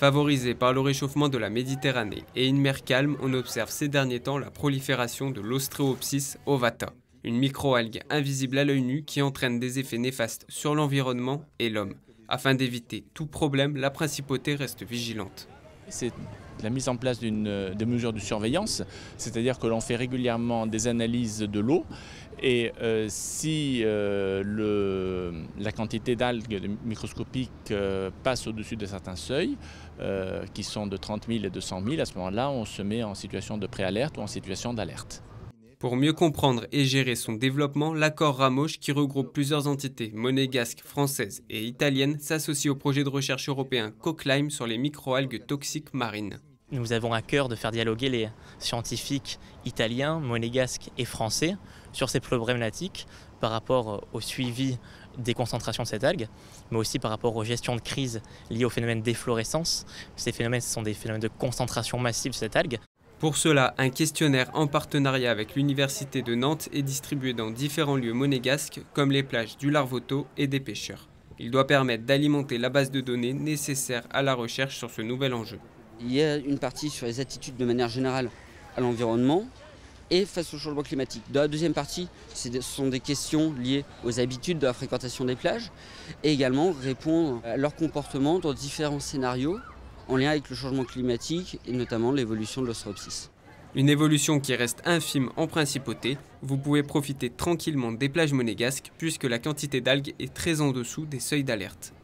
Favorisée par le réchauffement de la Méditerranée et une mer calme, on observe ces derniers temps la prolifération de l'Ostreopsis ovata, une microalgue invisible à l'œil nu qui entraîne des effets néfastes sur l'environnement et l'homme. Afin d'éviter tout problème, la principauté reste vigilante. C'est la mise en place de mesures de surveillance, c'est-à-dire que l'on fait régulièrement des analyses de l'eau et si la quantité d'algues microscopiques passe au-dessus de certains seuils, qui sont de 30 000 et de 100 000, à ce moment-là, on se met en situation de préalerte ou en situation d'alerte. Pour mieux comprendre et gérer son développement, l'accord Ramoche, qui regroupe plusieurs entités monégasques, françaises et italiennes, s'associe au projet de recherche européen CoClime sur les microalgues toxiques marines. Nous avons à cœur de faire dialoguer les scientifiques italiens, monégasques et français sur ces problématiques par rapport au suivi des concentrations de cette algue, mais aussi par rapport aux gestions de crise liées au phénomène d'efflorescence. Ces phénomènes, ce sont des phénomènes de concentration massive de cette algue. Pour cela, un questionnaire en partenariat avec l'Université de Nantes est distribué dans différents lieux monégasques, comme les plages du Larvoto et des pêcheurs. Il doit permettre d'alimenter la base de données nécessaire à la recherche sur ce nouvel enjeu. Il y a une partie sur les attitudes de manière générale à l'environnement et face au changement climatique. Dans la deuxième partie, ce sont des questions liées aux habitudes de la fréquentation des plages et également répondre à leur comportement dans différents scénarios en lien avec le changement climatique et notamment l'évolution de l'Ostreopsis. Une évolution qui reste infime en principauté, vous pouvez profiter tranquillement des plages monégasques puisque la quantité d'algues est très en dessous des seuils d'alerte.